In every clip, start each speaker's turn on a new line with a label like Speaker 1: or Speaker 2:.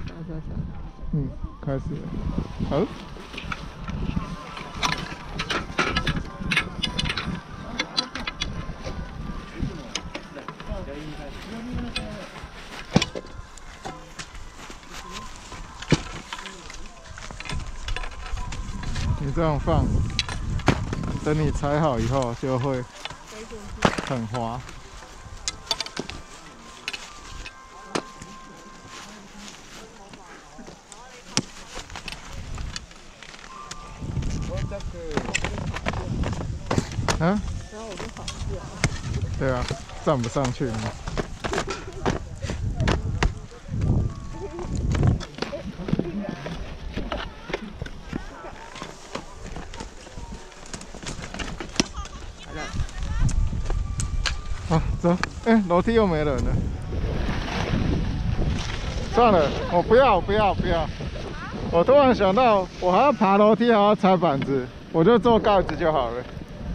Speaker 1: 嗯，开始了。好。你这样放，等你踩好以后就会很滑。啊？然后我就跑掉了。对啊，站不上去嘛。啊，走！哎，楼梯又没人了。算了，我不要。我突然想到，我还要爬楼梯，还要踩板子，我就做盖子就好了。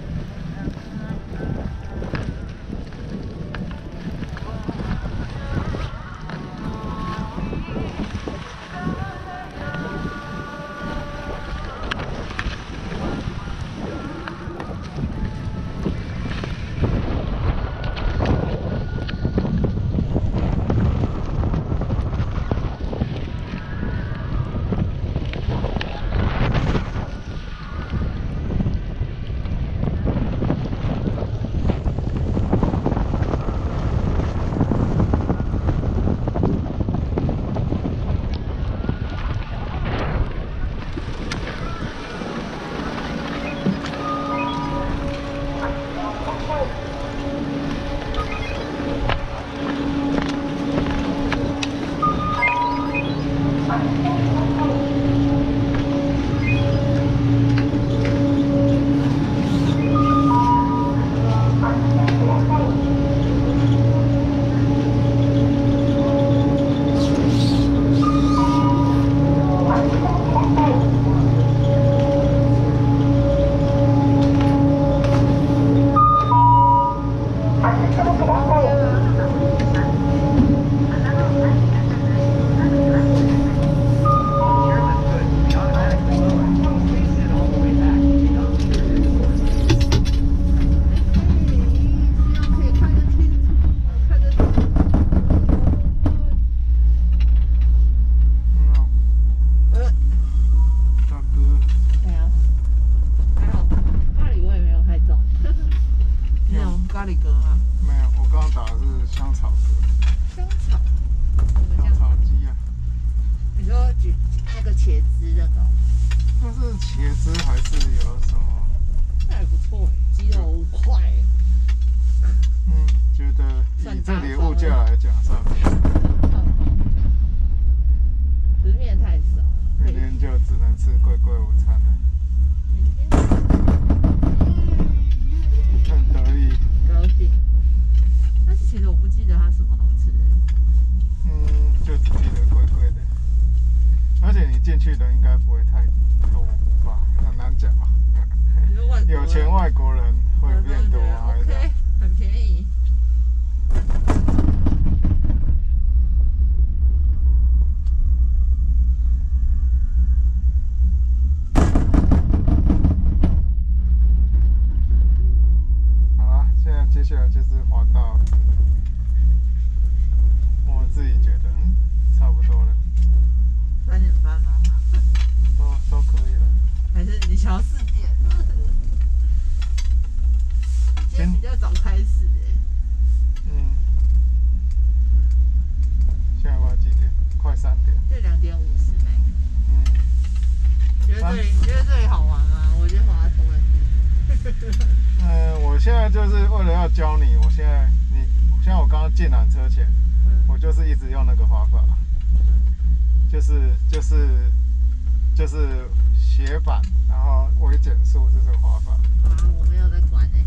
Speaker 1: 就是斜板，然后微减速这种滑法。
Speaker 2: 啊，我没有在管哎、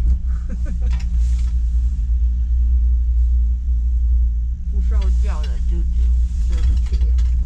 Speaker 2: 不受教的就对不起。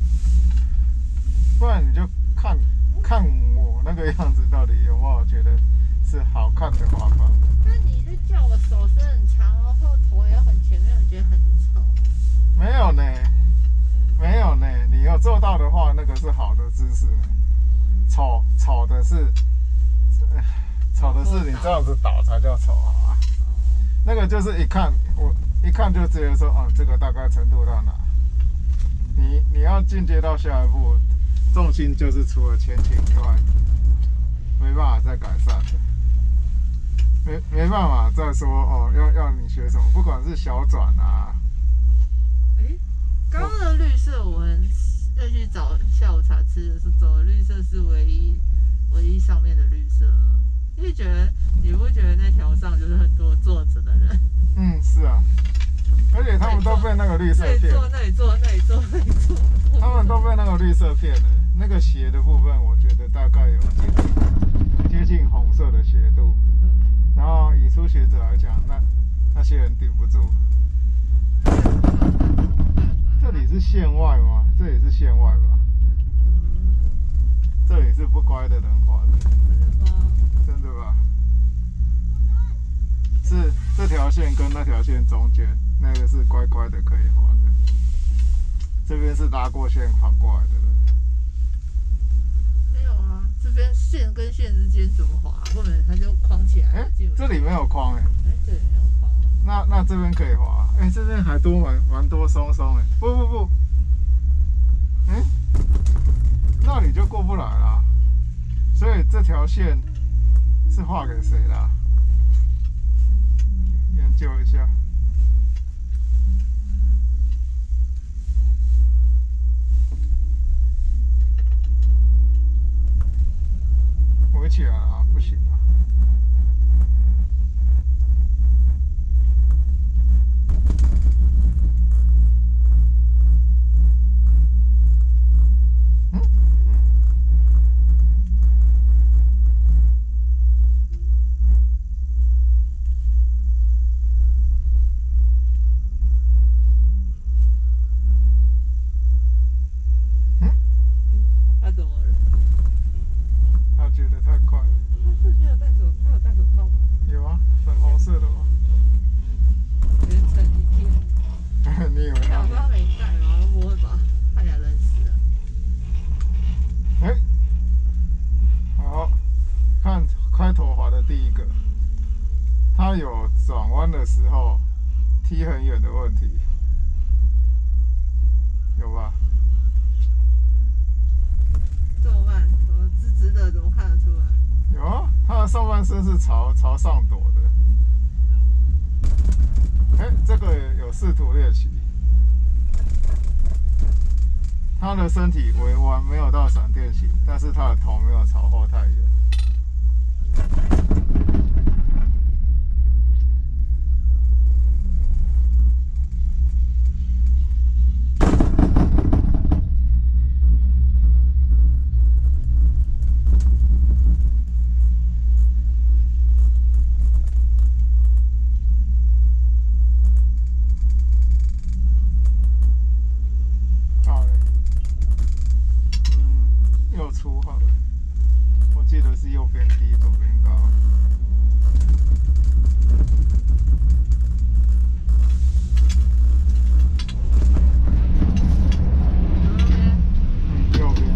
Speaker 1: 不然你就看我那个样子，到底有没有觉得是好看的滑法？
Speaker 2: 那你就叫我手伸很长，然后头也很前面，我觉得很丑。
Speaker 1: 没有呢，没有呢，你又做到的话，那个是好的姿势呢。丑的是，丑的是你这样子倒才叫丑啊。那个就是我一看就直接说，这个大概程度到哪？你要进阶到下一步，重心就是除了前倾以外，没办法再改善的。没办法再说要你学什么，不管是小转啊。
Speaker 2: 刚刚的绿色我们要去找下午茶吃的时候，走的绿色是唯一上面的绿色吗？因为你不觉得那条上就是很多坐着的人？
Speaker 1: 是啊，而且他们都被那个绿色骗。
Speaker 2: 那里坐。
Speaker 1: 他们都被那个绿色骗了。那个斜的部分，我觉得大概有接近红色的斜度。然后以初学者来讲，那些人顶不住。这里是线外吗？这里是线外吧？这里是不乖的人滑的。
Speaker 2: 真的吗？
Speaker 1: 真的吧？是这条线跟那条线中间，那个是乖乖的可以滑的。这边是拉过线滑过来的人。
Speaker 2: 没有啊，这边线跟线之间怎么滑？不然它就框起来了。
Speaker 1: 这里没有框
Speaker 2: 这里没有框。
Speaker 1: 那这边可以滑。这边还蛮多松松不。那你就过不来了。所以这条线是画给谁的？研究一下。围起来了不行啊！
Speaker 2: 他怎么了？
Speaker 1: 他觉得太快了。
Speaker 2: 他有戴手套吗？
Speaker 1: 有啊，粉红色的吗？
Speaker 2: 连成一片。
Speaker 1: 你以为
Speaker 2: 想说他没戴吗？会不会把看起来认识了？
Speaker 1: 好，看开头滑的第一个，他有转弯的时候踢很远的问题，有吧？
Speaker 2: 这么慢，怎么直的？怎么看得出来？
Speaker 1: 有啊，他的上半身是朝上躲的。这个有试图练习。他的身体微弯，没有到闪电型，但是他的头没有朝后太远。右出好了，我记得是右边低，左边高。右边。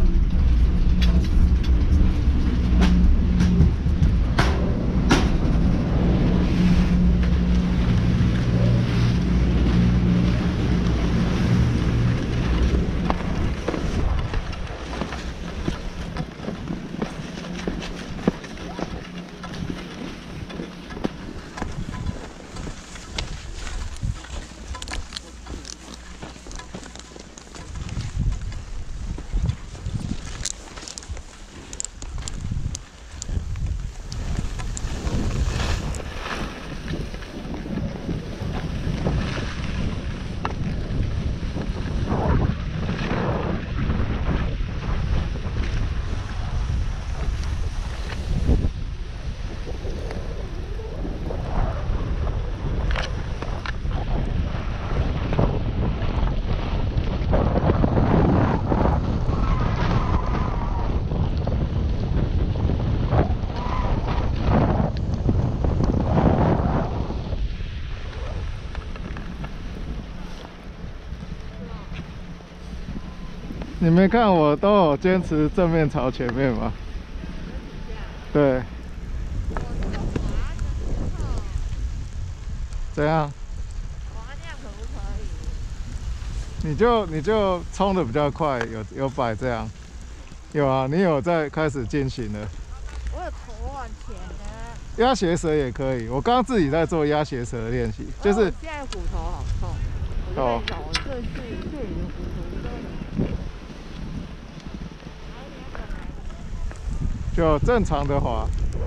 Speaker 1: 你没看我都有坚持正面朝前面吗？对。怎样？
Speaker 2: 滑那样可不可以？
Speaker 1: 你就冲的比较快，有摆这样。有啊，你有在开始进行了。
Speaker 2: 我有头往前呢。
Speaker 1: 压斜蛇也可以，我刚刚自己在做压斜蛇的练习，就是。
Speaker 2: 现在骨头好痛。哦。我这里的骨头都很。
Speaker 1: 就正常的滑。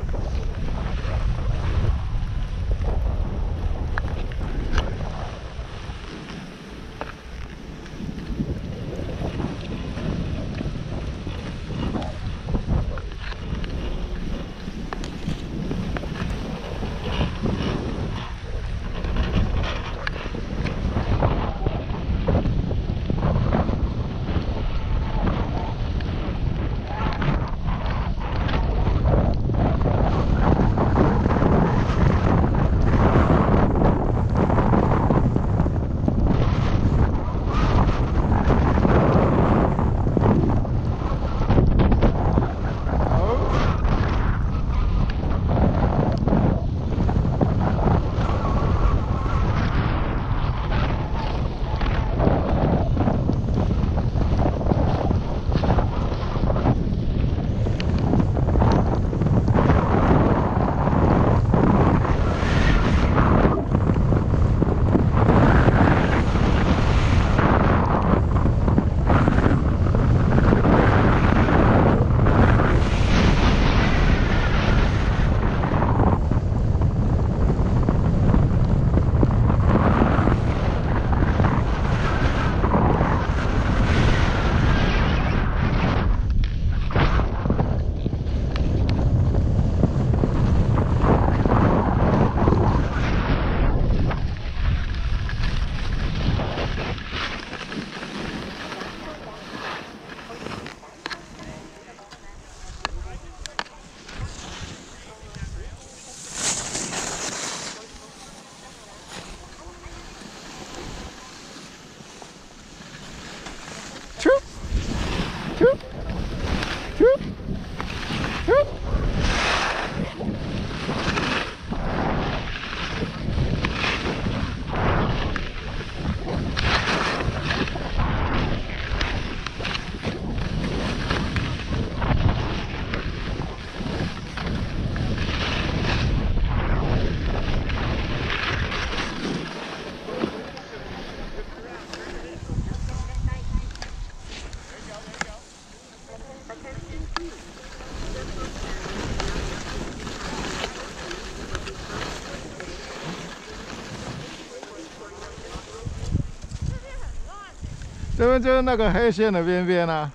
Speaker 1: 这边就是那个黑线的边边啊，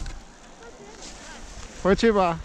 Speaker 1: 回去吧。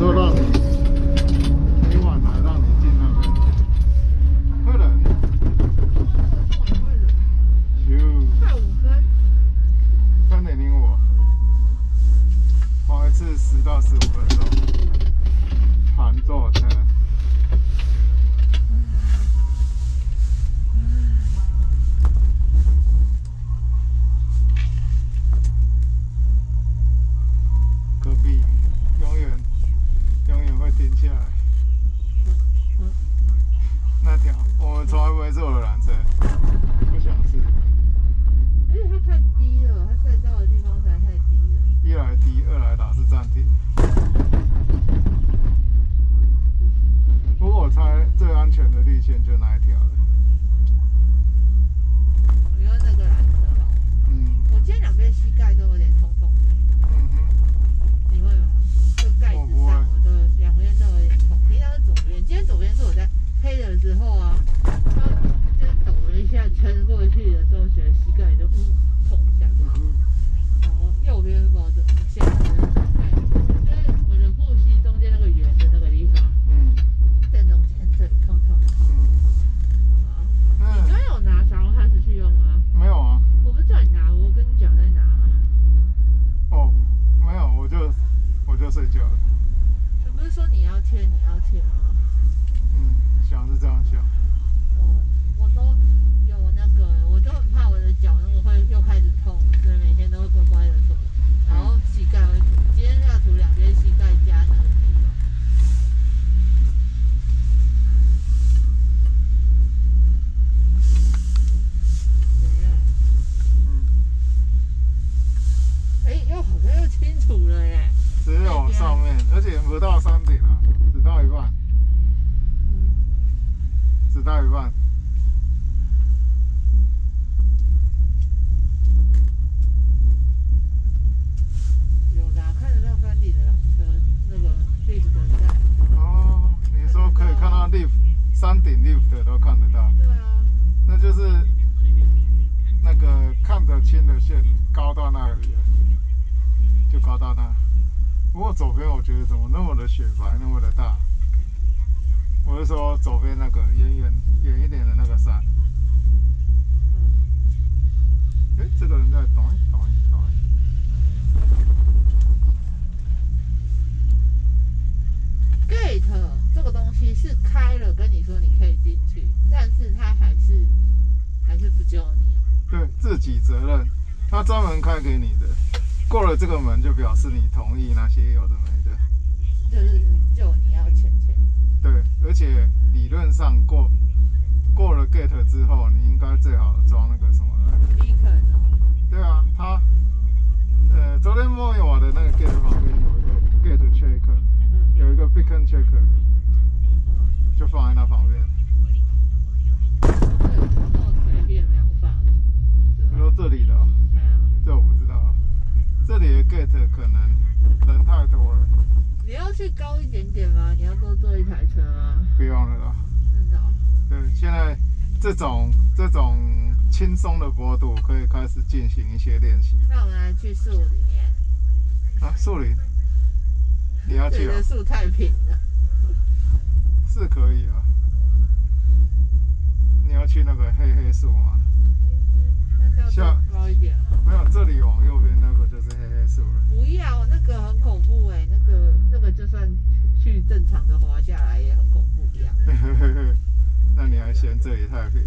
Speaker 1: 说让你每晚来让你进那边，会冷。
Speaker 2: 快5分。
Speaker 1: 3.05，跑一次10到15分钟，含坐车。隔壁永远会停下来。那条我们从来没坐的缆车，不想试。
Speaker 2: 因为它太低了，它赛道的地方实在太低了。
Speaker 1: 一来低，二来打是暂停。不过我猜最安全的绿线就那一条了。
Speaker 2: 我用那个缆车了。我今天两边膝盖都有点痛痛的。你会吗？就盖子上我的两边都有点痛。平常是左边，今天左边是我在黑的时候啊，就是抖了一下撑过去的时候，觉得膝盖就痛一下。然后右边不知道怎么下，就是我的护膝中间那个圆的那个地方，正中间这里痛痛。你昨天有拿啥开始去用吗？
Speaker 1: 没有啊。
Speaker 2: 我不是叫你拿，我跟你讲在拿。
Speaker 1: 哦，没有，我就睡觉了。
Speaker 2: 你不是说你要贴吗？
Speaker 1: 想是这样想。
Speaker 2: 我都有那个，我都很怕我的脚那个会又开始痛，所以每天都会乖乖的涂，然后膝盖会涂，今天要涂两边膝盖加那个地方。又好像又清楚了耶。
Speaker 1: 只有上面，而且不到山顶啊，只到一半。只到一半。
Speaker 2: 有啦，看得到山顶的缆车，那个 lift 在。
Speaker 1: 哦，你说可以看到 lift， 山顶 lift 都看得到。
Speaker 2: 对啊。
Speaker 1: 那就是那个看得清的线高到那里了，就高到那。不过左边我觉得怎么那么的雪白，那么的大。我是说左边那个远一点的那个山。这个人在抖。
Speaker 2: gate 这个东西是开了跟你说你可以进去，但是它还是不救你啊。
Speaker 1: 对，自己责任，他专门开给你的，过了这个门就表示你同意那些有的没的。
Speaker 2: 就是就你要钱。
Speaker 1: 对，而且理论上过了 gate 之后，你应该最好装那个什么来。
Speaker 2: beacon 哦。
Speaker 1: 对啊，它昨天莫言瓦的那个 gate 旁边有一个 gate check， 有一个 beacon check， 就放在那旁边。
Speaker 2: 随便没有放。
Speaker 1: 你说这里的？这我不知道。这里的 gate 可能人太多了。
Speaker 2: 你要去高一点点吗？你要多坐一台车吗？
Speaker 1: 不用了啦。
Speaker 2: 真的。
Speaker 1: 对，现在这种轻松的坡度可以开始进行一些练习。
Speaker 2: 那我们来去树里面。
Speaker 1: 啊，树林？你要去啊？
Speaker 2: 这里的树太平了。
Speaker 1: 是可以啊。你要去那个黑树吗？
Speaker 2: 下高一点吗？
Speaker 1: 没有，这里往右边那个就是黑树了。
Speaker 2: 不要，那个很恐怖哎，那个就算去正常的滑下来也很恐怖一样。
Speaker 1: 那你还嫌这里太平？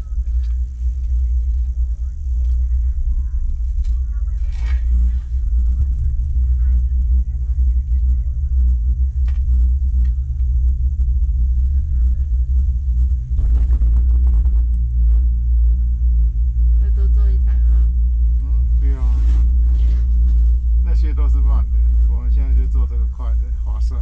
Speaker 1: 这些都是慢的，我们现在就做这个快的，划算。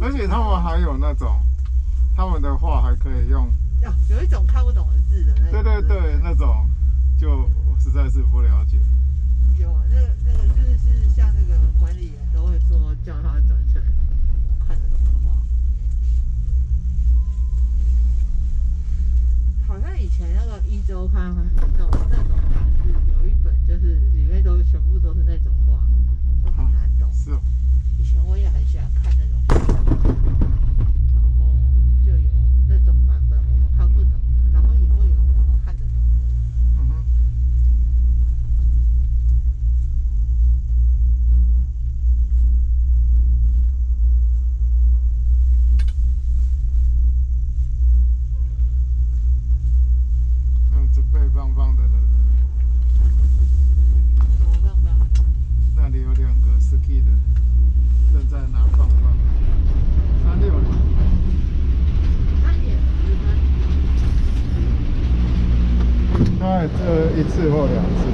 Speaker 1: 而且他们还有那种，他们的话还可以用，
Speaker 2: 有一种看不懂的字的那种。
Speaker 1: 对，那种就我实在是不了解。
Speaker 2: 有那个就是像那个管理员都会说叫他转成看得懂的话。好像以前那个一周刊那种杂志有一本，就是里面全部都是那种话，都很难懂。
Speaker 1: 是哦。
Speaker 2: 以前我也很喜欢看那种话，然后就有那种版本我们看不懂的，然后以后有我们看得懂的。
Speaker 1: 嗯哼。准备棒棒的了。
Speaker 2: 什么棒棒？
Speaker 1: 那里有2个 ski 的，正在拿棒棒。360。大概这1次或2次。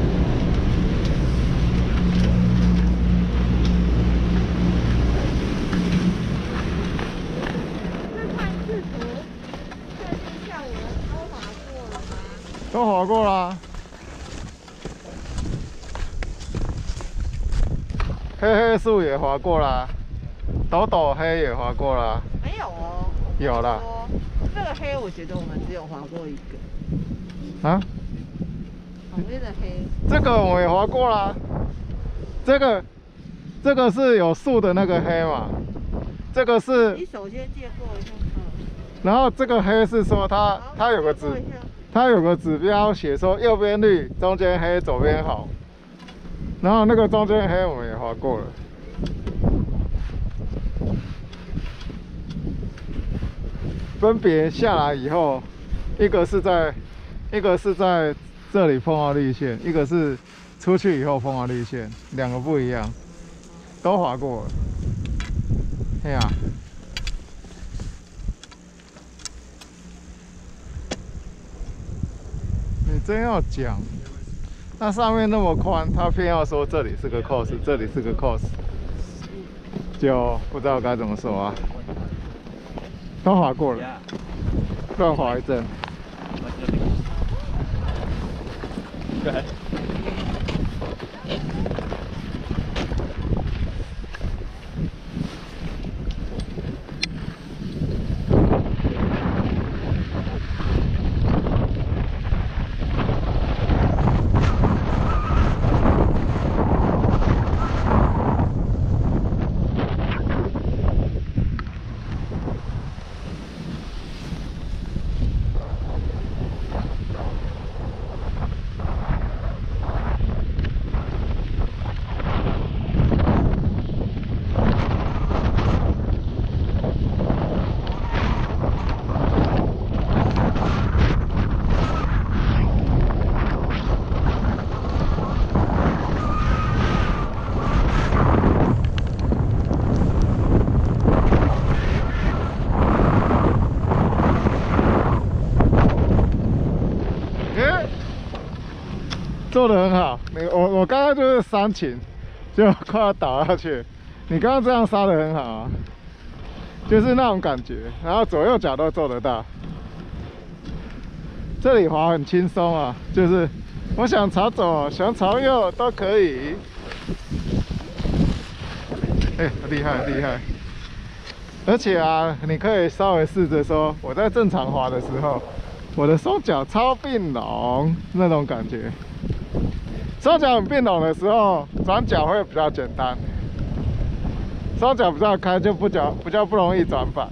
Speaker 1: 都滑过啦，黑黑树也滑过啦，抖抖黑也滑过啦。
Speaker 2: 没有哦。
Speaker 1: 有啦。
Speaker 2: 这个黑，我觉得我们只有滑过一个。
Speaker 1: 啊？
Speaker 2: 旁边的黑。
Speaker 1: 这个我也滑过啦。这个是有树的那个黑嘛？这个是。
Speaker 2: 你首先借过一下。
Speaker 1: 然后这个黑是说它有个指标写说右边绿，中间黑，左边红。然后那个中间黑我们也滑过了。分别下来以后，一个是在这里碰到绿线，一个是出去以后碰到绿线，2个不一样，都滑过了。嘿呀。你真要讲，那上面那么宽，他偏要说这里是个 course， 这里是个 course， 就不知道该怎么说啊。都滑过了，乱滑一阵。对。做得很好，我刚刚就是3擒，就快要倒下去。你刚刚这样刹得很好啊，就是那种感觉，然后左右脚都做得到。这里滑很轻松啊，就是我想朝左，想朝右都可以。厉害厉害！而且啊，你可以稍微试着说，我在正常滑的时候，我的双脚超并拢那种感觉。双脚很并拢的时候，转脚会比较简单；双脚比较开，就比较不容易转板。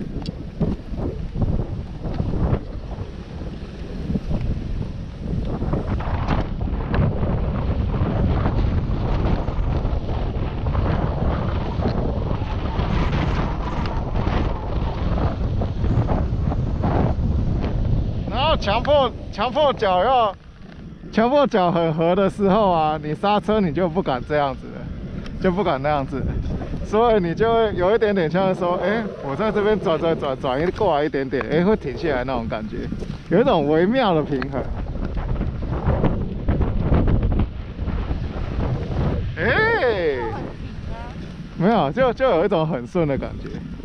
Speaker 1: 然后强迫脚很合的时候啊，你刹车你就不敢这样子了，就不敢那样子了，所以你就会有一点点像是说，我在这边转过来一点点，会停下来那种感觉，有一种微妙的平衡。没有，就有一种很顺的感觉。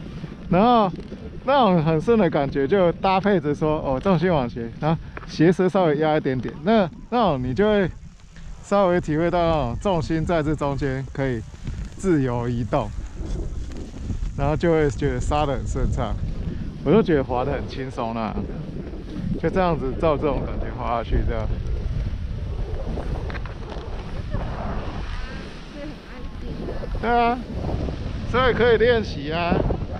Speaker 1: 然后那种很顺的感觉，就搭配着说哦，重心往前，然后鞋舌稍微压一点点，那种你就会稍微体会到那种重心在这中间可以自由移动，然后就会觉得刹得很顺畅，我就觉得滑得很轻松啦，就这样子照这种感觉滑下去这样。对啊，所以可以练习啊。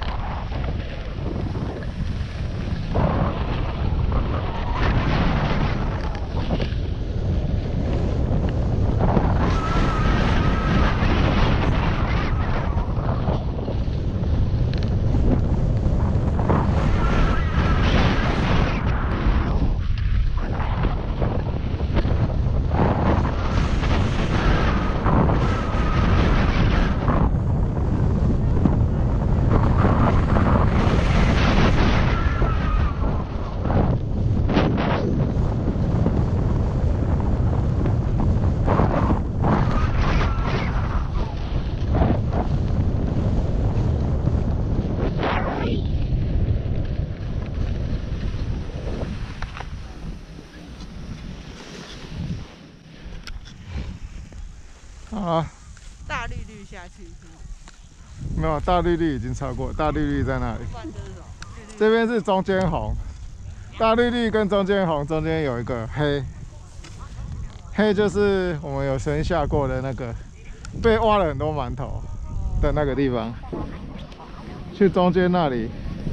Speaker 1: 啊，
Speaker 2: 大绿绿下去是吗？
Speaker 1: 没有，大绿绿已经超过，大绿绿在那里。
Speaker 2: 不然这是什么？
Speaker 1: 这边是中间红，大绿绿跟中间红中间有一个黑，黑就是我们有曾下过的那个被挖了很多馒头的那个地方，去中间那里。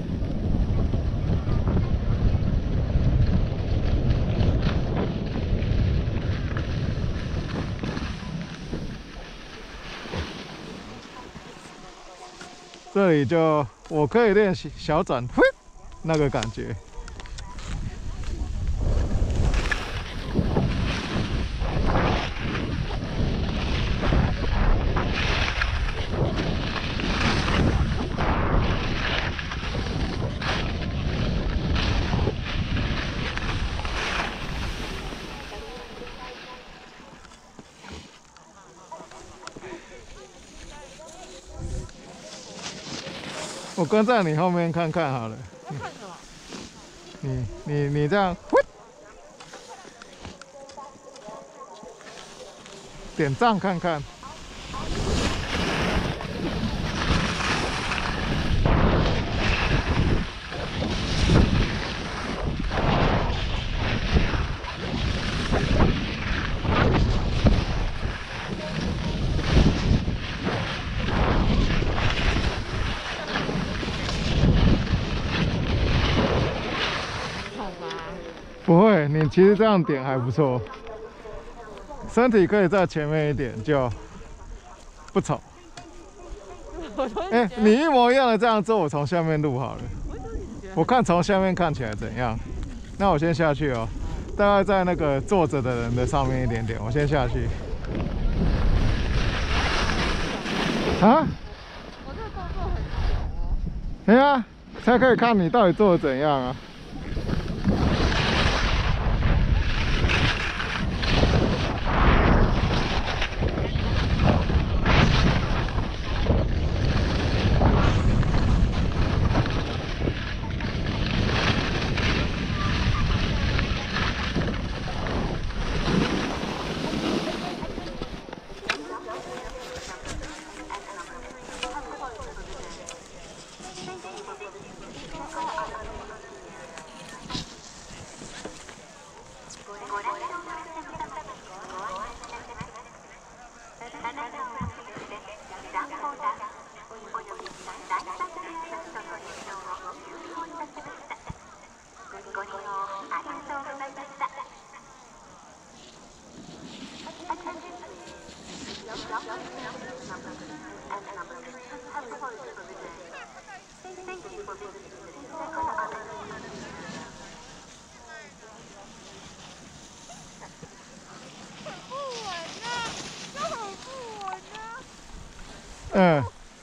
Speaker 1: 这里就我可以练习小转，嘿，那个感觉。我跟在你后面看看好了。
Speaker 2: 要看什么？
Speaker 1: 你这样，点赞看看。不会，你其实这样点还不错，身体可以在前面一点就不丑。哎，你一模一样的这样做，我从下面录好了。我看从下面看起来怎样？那我先下去哦，大概在那个坐着的人的上面一点点，我先下去。啊？
Speaker 2: 我这个动作很小哦。
Speaker 1: 哎呀，才可以看你到底做的怎样啊？嗯。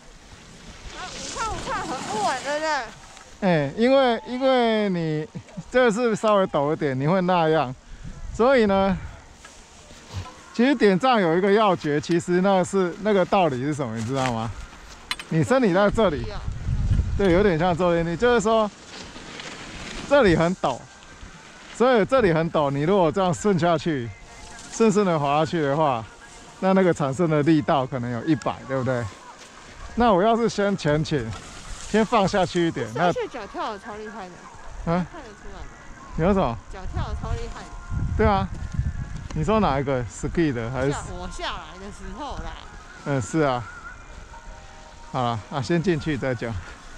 Speaker 2: 我看很不稳，对不对？
Speaker 1: 哎，因为你这个是稍微陡一点，你会那样，所以呢，其实点杖有一个要诀，其实那个道理是什么，你知道吗？你身体在这里， 对，有点像坐电梯，就是说这里很陡，所以这里很陡，你如果这样顺下去，顺顺的滑下去的话，那个产生的力道可能有100，对不对？那我要是先前倾，先放下去一点，那
Speaker 2: 而且脚跳的超厉害的，看得出来吗？
Speaker 1: 你说什么？
Speaker 2: 脚跳的超厉害的。
Speaker 1: 对啊，你说哪一个 ski 的还是？
Speaker 2: 我下来的时候啦。
Speaker 1: 嗯，是啊。好了啊，先进去再讲。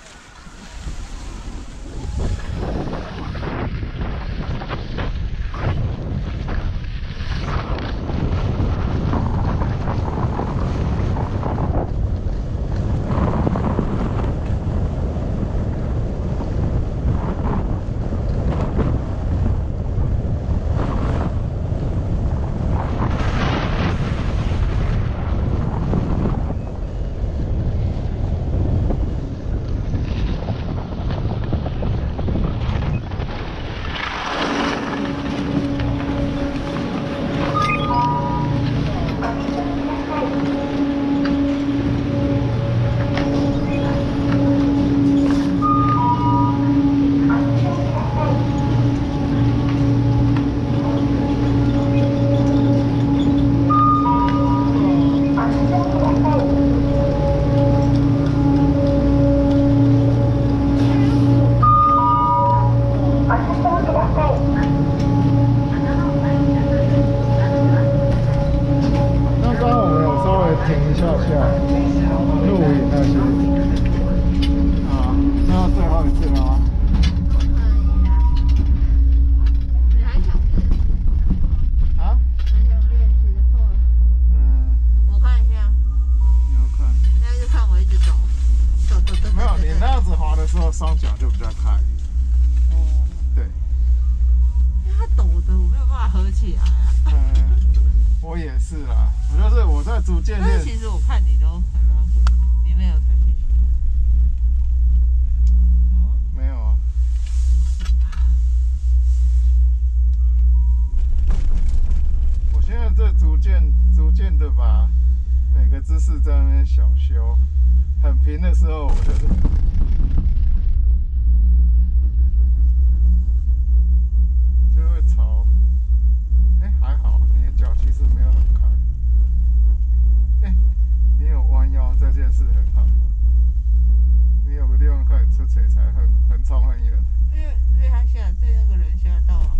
Speaker 1: 双脚就比较开。
Speaker 2: 哦，
Speaker 1: 对。
Speaker 2: 因为它陡的，我没有办法合起来啊。
Speaker 1: 我也是啦，我在逐渐练。
Speaker 2: 但是其实我看你都很让合，你没有传讯息。
Speaker 1: 没有啊。我现在这逐渐的把每个姿势在那边小修，很平的时候我就是。还好，你的脚其实没有很开。你有弯腰这件事很好。你有个地方可以出腿才很冲很远。
Speaker 2: 因为他现在对那个人吓到了。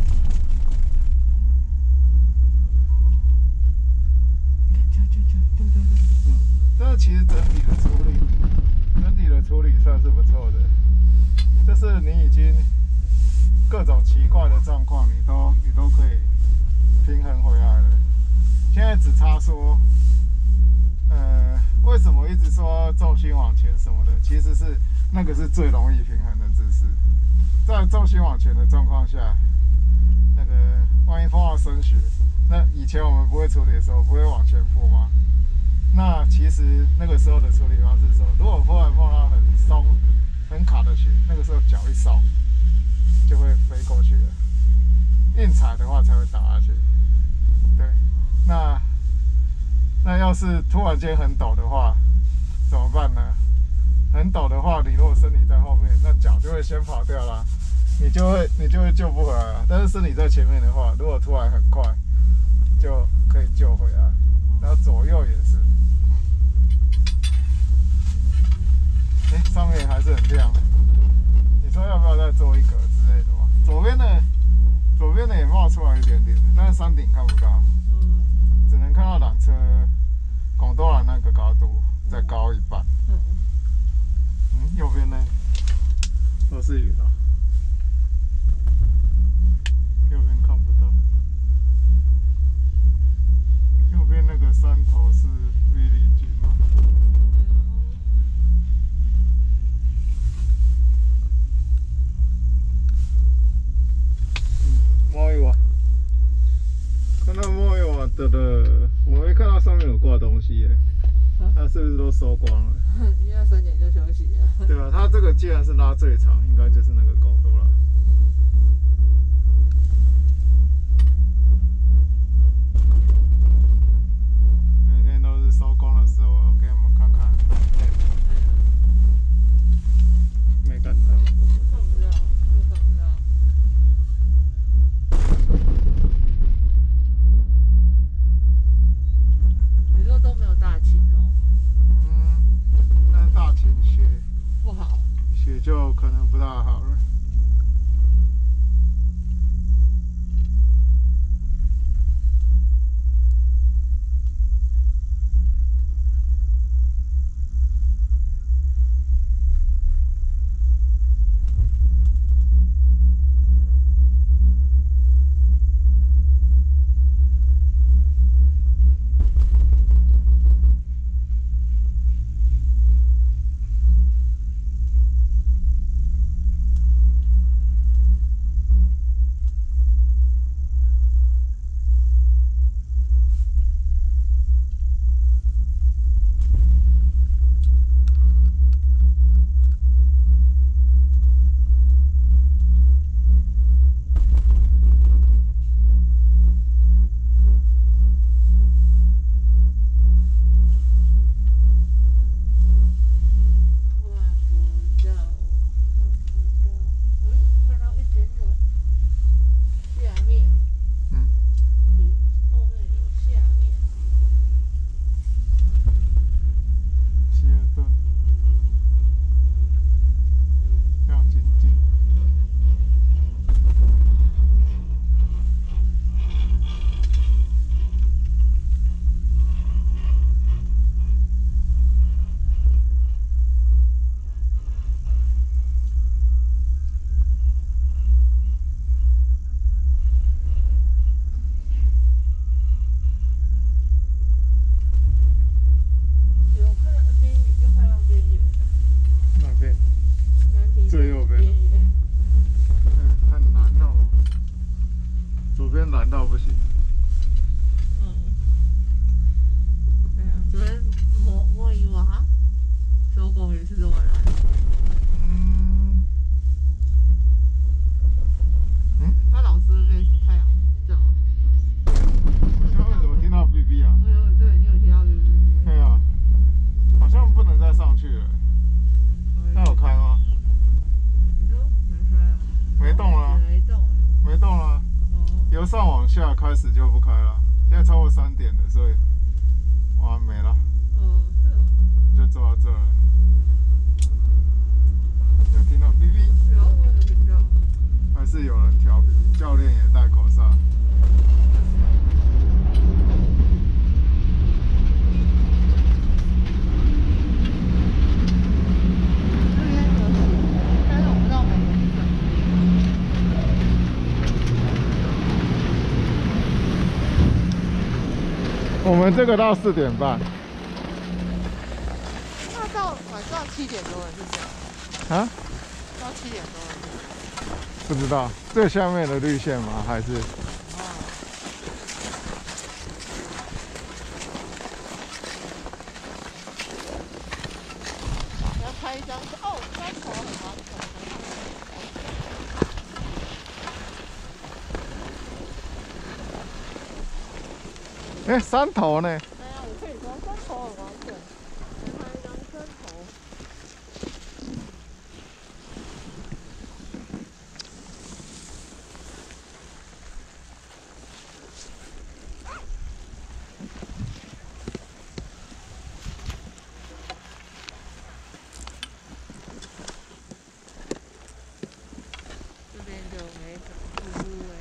Speaker 1: 这其实整体的处理算是不错的。就是你已经各种奇怪的状况，你都可以平衡回来了。现在只差说，为什么一直说重心往前什么的？其实是那个是最容易平衡的姿势。在重心往前的状况下，那个万一碰到生血，那以前我们不会处理的时候，不会往前扑吗？那其实那个时候的处理方式是说，如果忽然碰到很松、很卡的血，那个时候脚一烧，就会飞过去了。硬踩的话才会打下去。对，那要是突然间很陡的话，怎么办呢？很陡的话，你如果身体在后面，那脚就会先跑掉啦，你就会救不回来了。但是身体在前面的话，如果突然很快，就可以救回来。然后左右也是。上面还是很亮。你说要不要再做一格之类的吗？左边的也冒出来一点点，但是山顶看不到，只能看到缆车拱多兰那个高度再高一半。右边呢都是雨了，右边看不到。右边那个山头是 village 吗？摸一碗，看到摸一碗的了，我没看到上面有挂东西耶，它是不是都收光了？
Speaker 2: 因为3点就休息了。
Speaker 1: 对啊，它这个既然是拉最长，应该就是那个高度了。每天都是收工的时候，给我们看看。 下开始就不开了，现在超过3点了，所以哇没了，
Speaker 2: 哦，是哦。
Speaker 1: 就坐到这了。有听到哔哔？
Speaker 2: 有，我有听到。
Speaker 1: 还是有人调皮，教练也戴口罩。
Speaker 2: 这边有写，但是我不知道每个是什么。
Speaker 1: 我们这个到4点半。
Speaker 2: 那到晚上7点多了是这样？
Speaker 1: 啊？
Speaker 2: 到7点多了。
Speaker 1: 不知道最下面的绿线吗？还是？
Speaker 2: 要拍一张哦，山头很好。
Speaker 1: 哎，山头呢？
Speaker 2: 对啊，我跟你说，山头很完整。来拍一张山头。这边就没什么瀑布哎。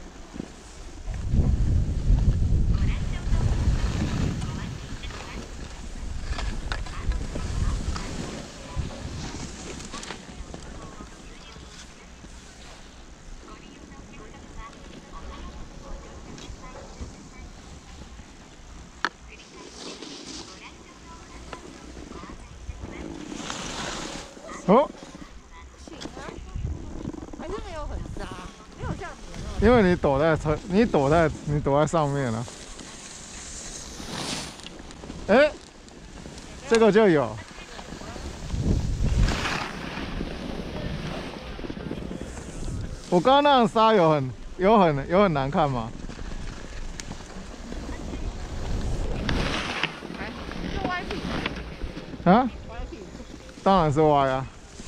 Speaker 1: 哦，
Speaker 2: 行啊，还是没有很渣，没有像你那么。
Speaker 1: 因为你躲在上面了。哎，这个就有。我刚刚那样沙有很难看吗？
Speaker 2: 是歪屁
Speaker 1: 啊？
Speaker 2: 歪屁。
Speaker 1: 当然是歪啊。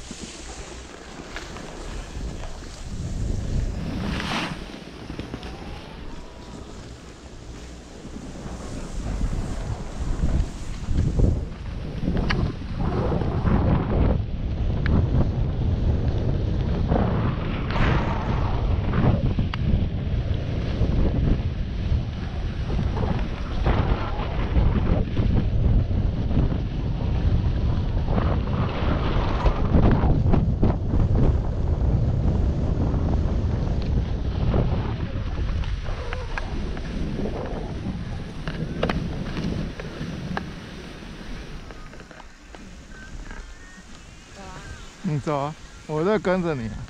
Speaker 1: 你走啊，我在跟着你啊。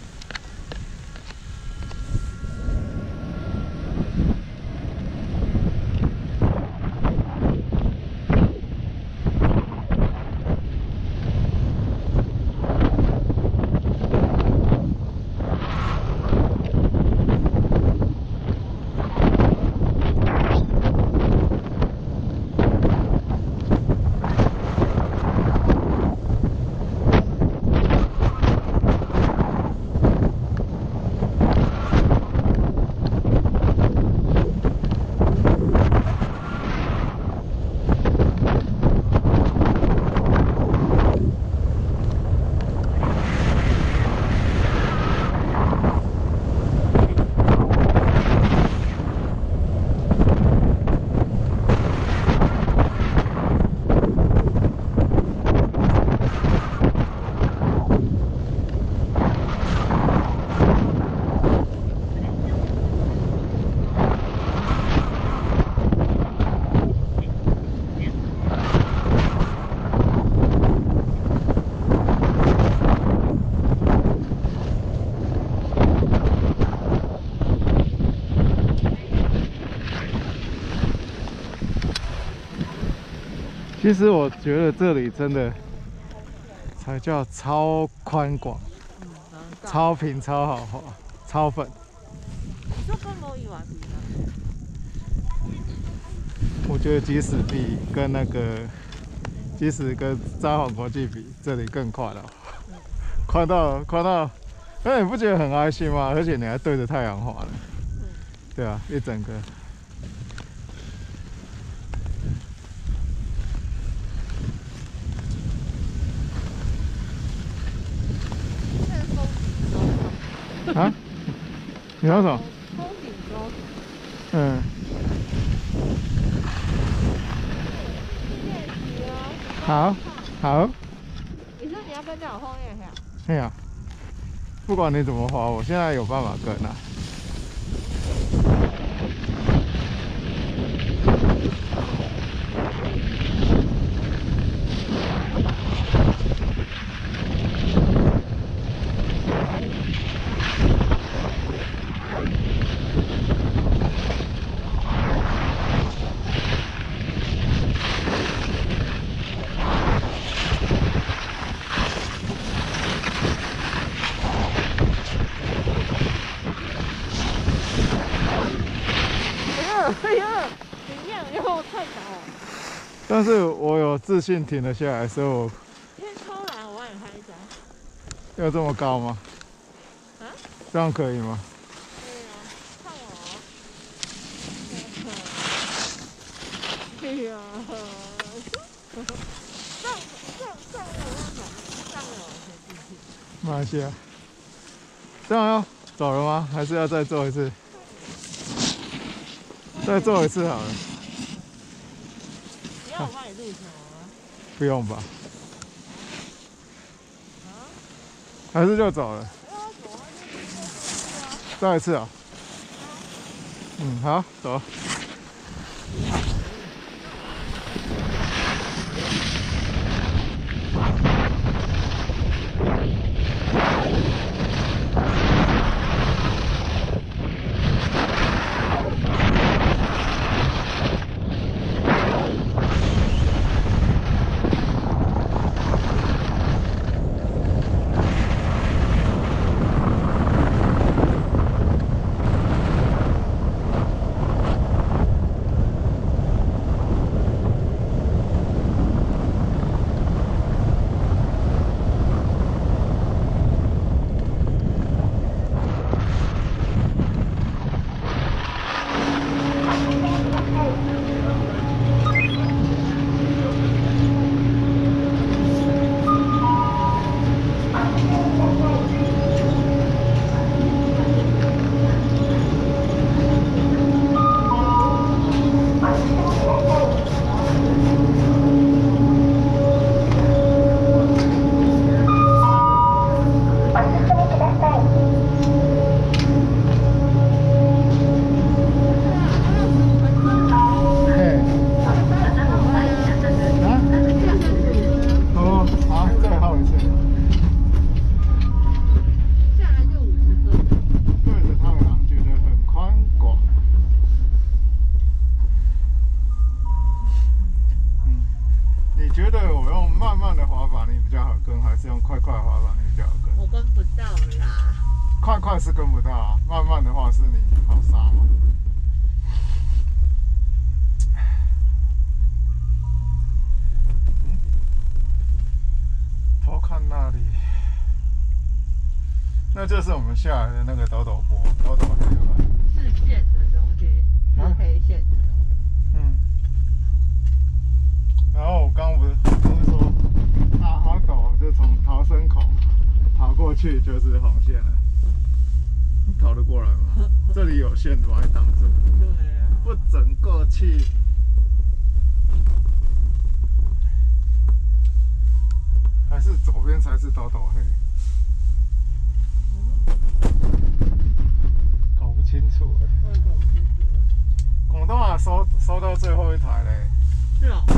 Speaker 1: 其实我觉得这里真的才叫超宽广、超平、超豪华、超粉。
Speaker 2: 你说跟某一碗比呢？
Speaker 1: 我觉得即使跟札幌国际比，这里更快了，宽到，那你不觉得很安心吗？而且你还对着太阳滑了。 对啊，一整个。啊？你要什么？
Speaker 2: 风景舟。
Speaker 1: 嗯。好，好。
Speaker 2: 你说你要跟在我后面呀？
Speaker 1: 哎呀，不管你怎么滑，我现在有办法跟啊。
Speaker 2: 哎呀，你这样又太早了。
Speaker 1: 但是我有自信停了下来，所以我。
Speaker 2: 先抽来，我帮你拍一张。
Speaker 1: 要这么高吗？
Speaker 2: 啊？
Speaker 1: 这样可以吗？
Speaker 2: 可以啊，看我哦。哎呀，上面有那种，上面有先进去。
Speaker 1: 没关系啊。这样要走了吗？还是要再做一次？再做一次好了。
Speaker 2: 你要我帮你录什么吗？
Speaker 1: 不用吧？
Speaker 2: 啊？
Speaker 1: 还是就走了？再一次啊？嗯，好，走。觉得我用慢慢的滑法你比较好跟，还是用快快的滑法你比较好跟？
Speaker 2: 我跟不到啦。
Speaker 1: 快快是跟不到啊，慢慢的话是你好杀嘛。偷看那里，那就是我们下来的那个抖抖波，抖抖黑吧？
Speaker 2: 是线的东西，是黑线的东西。
Speaker 1: 嗯。然后我刚不是说啊好陡，就从逃生口逃过去就是红线了。你逃得过来吗？这里有线把你挡住。
Speaker 2: 对啊。
Speaker 1: 不整过去。还是左边才是抖抖黑？搞不清楚哎。
Speaker 2: 我也搞不清楚。
Speaker 1: 广东啊，收到最后一台嘞。
Speaker 2: 是哦。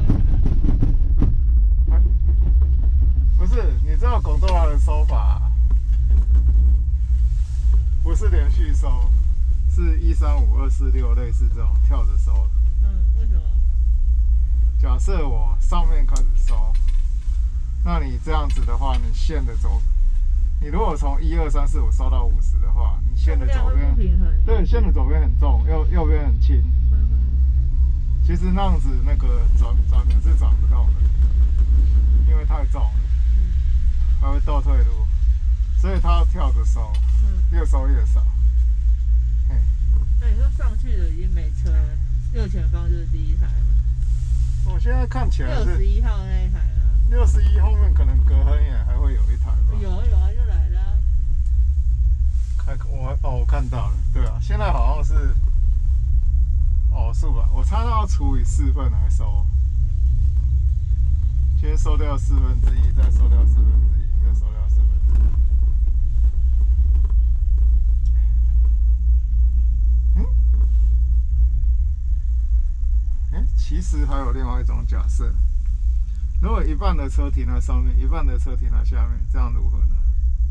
Speaker 1: 不是，你知道广东话的收法，不是连续收，是135、246类似这种跳着收。
Speaker 2: 为什么？
Speaker 1: 假设我上面开始收，那你这样子的话，你线的走，你如果从1、2、3、4、5收到50的话，你线的左边，对，线的左边很重，右边很轻。其实那样子那个转的是转不到的，因为太重了，还会倒退路，所以它要跳着收，越收越少。嘿，
Speaker 2: 那你会前方就是第一台了。
Speaker 1: 我现在看起来是
Speaker 2: 61号那一台啊。
Speaker 1: 61后面可能隔很远还会有一台吧。
Speaker 2: 有啊，就来了啊。
Speaker 1: 我看到了，对啊，现在好像是偶数吧，我猜到要除以4份来收。先收掉1/4，再收掉1/4，再收掉1/4。其实还有另外一种假设，如果一半的车停在上面，一半的车停在下面，这样如何呢？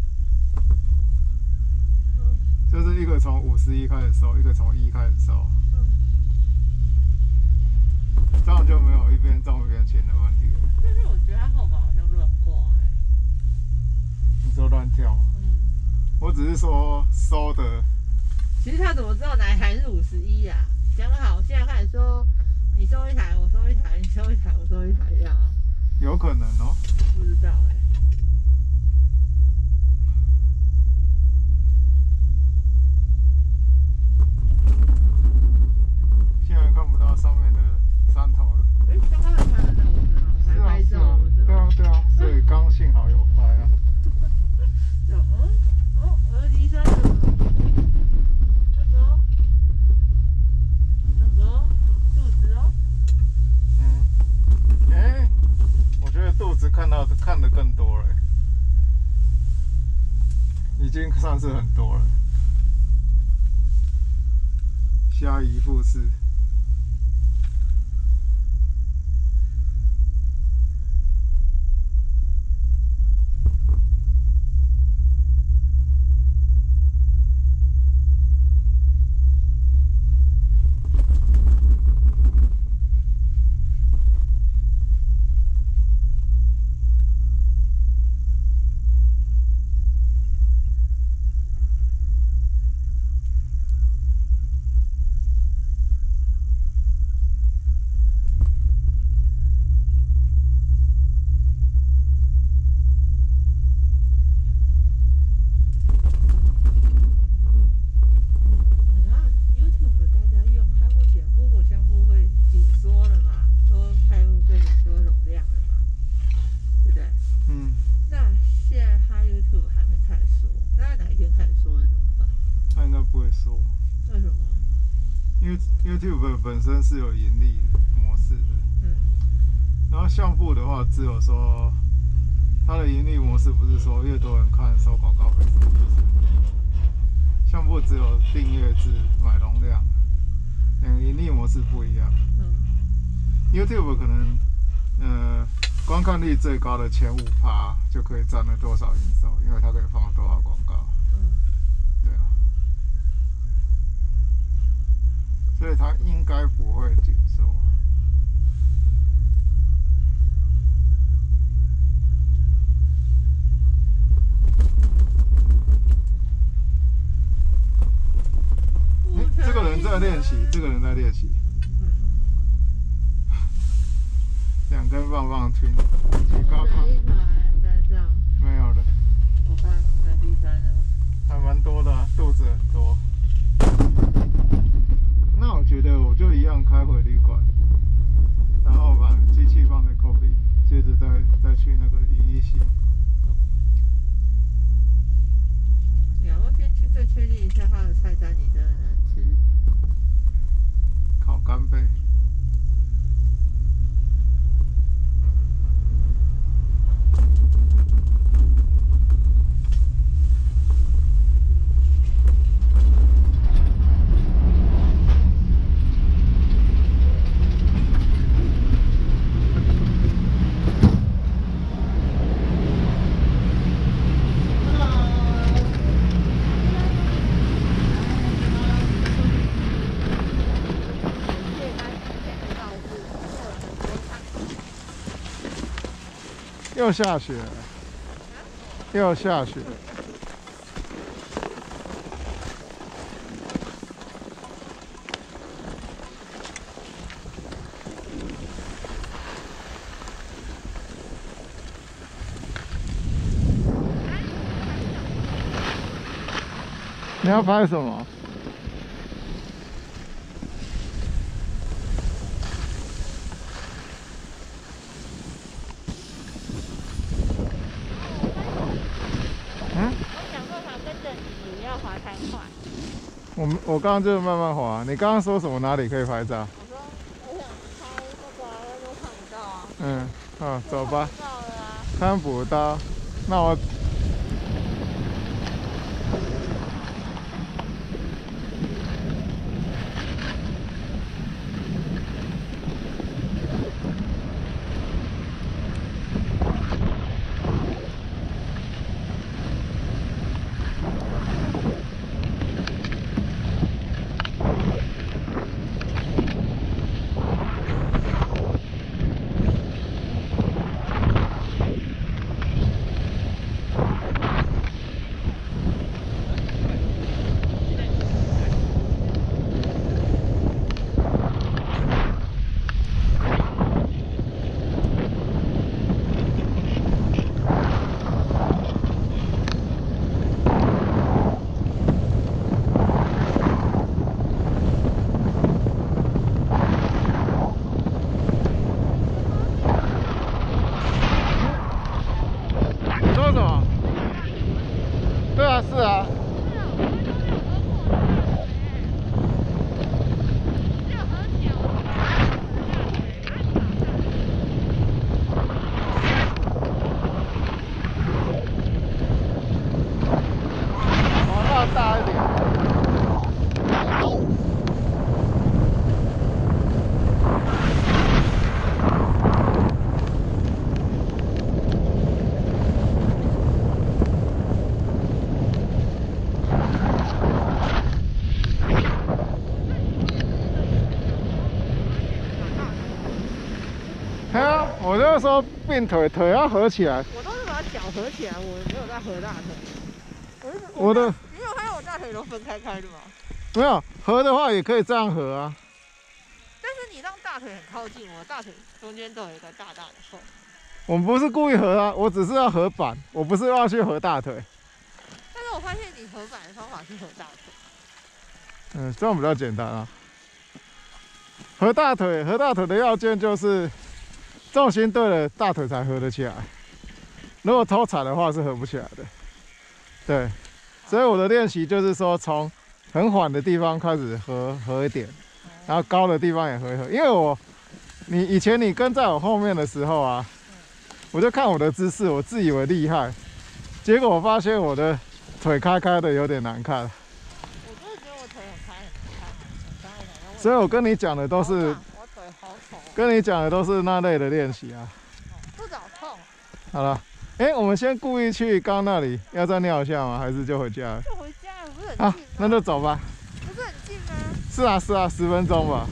Speaker 1: 就是一个从51开始收，一个从1开始收，这样就没有一边重一边轻的问题了。
Speaker 2: 但是我觉得它号码好像乱挂
Speaker 1: 你说乱跳吗？我只是说收的。
Speaker 2: 其实他怎么知道哪一台是51呀？讲好，现在开始说你收一台，我收一台，你收一台，我收一台这样啊？
Speaker 1: 有可能哦。
Speaker 2: 不知道
Speaker 1: 现在看不到上面的山头了。
Speaker 2: 刚刚还看得到我是吗？我还拍照，
Speaker 1: 对啊，所以刚幸好有拍啊。
Speaker 2: 我的离山了。肚子哦。
Speaker 1: 我觉得肚子看得更多了，已经算是很多了。虾夷复式。YouTube 本身是有盈利模式的，然后相簿的话，只有说它的盈利模式不是说越多人看收广告费，相簿只有订阅制买容量，两个盈利模式不一样。YouTube 可能观看率最高的前5%就可以占了多少营收，因为它可以放多少广告。对啊。所以它应该不会紧收。这个人在练习，这个人在练习。2根棒棒听，举高高。
Speaker 2: 山上
Speaker 1: 没有了。
Speaker 2: 我看在第3呢。
Speaker 1: 还蛮多的，肚子很多。那我觉得我就一样开回旅馆，然后把机器放在 Kobe， 接着再去那个羽翼溪。
Speaker 2: 你要不要先再确定一下它的菜单，你真的能吃？
Speaker 1: 烤干贝。又下雪了，又下雪。你要拍什么？
Speaker 2: 滑才快。
Speaker 1: 我刚刚就是慢慢滑，你刚刚说什么哪里可以拍照？
Speaker 2: 我说我想拍那个，但都看不到啊。
Speaker 1: 嗯，好，走吧。
Speaker 2: 看不到了啊。
Speaker 1: 看不到，那我。是啊。往上大一点。对啊，我就是说并腿要合起来。
Speaker 2: 我都是把脚合起来，我没有在合大腿。
Speaker 1: 我的，
Speaker 2: 你有看到我大腿都分开的吗？
Speaker 1: 没有合的话也可以这样合啊。
Speaker 2: 但是你让大腿很靠近，我大腿中间都有一个大大的缝。
Speaker 1: 我们不是故意合啊，我只是要合板，我不是要去合大腿。
Speaker 2: 但是我发现你合板的方法是合大腿。
Speaker 1: 嗯，这样比较简单啊。合大腿的要件就是重心对了，大腿才合得起来。如果偷踩的话是合不起来的。对，所以我的练习就是说从很缓的地方开始合一点，然后高的地方也合一合。因为你以前你跟在我后面的时候啊，我就看我的姿势，我自以为厉害，结果我发现我的腿开的有点难看。
Speaker 2: 我真的觉得我腿很开。
Speaker 1: 所以我跟你讲的都是，
Speaker 2: 我腿好丑。
Speaker 1: 跟你讲的都是那类的练习啊。
Speaker 2: 不找痛。
Speaker 1: 好了，我们先故意去刚那里，要再尿一下吗？还是就回家了？
Speaker 2: 就回家了，不是很近吗？
Speaker 1: 那就走吧。
Speaker 2: 不是很近吗？
Speaker 1: 是啊，10分钟吧。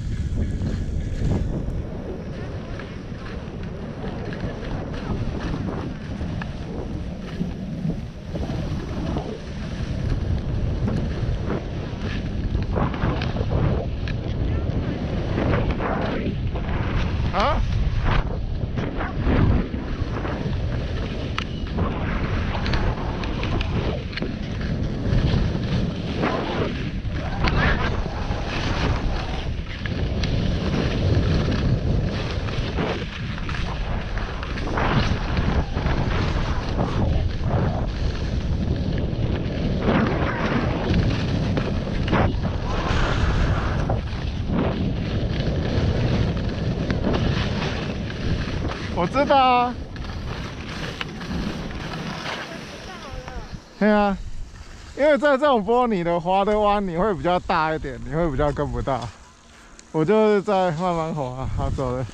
Speaker 1: 啊？我知道啊。对啊，因为在这种坡你的滑的弯你会比较大一点，你会比较跟不到。我就是在慢慢滑，好走了。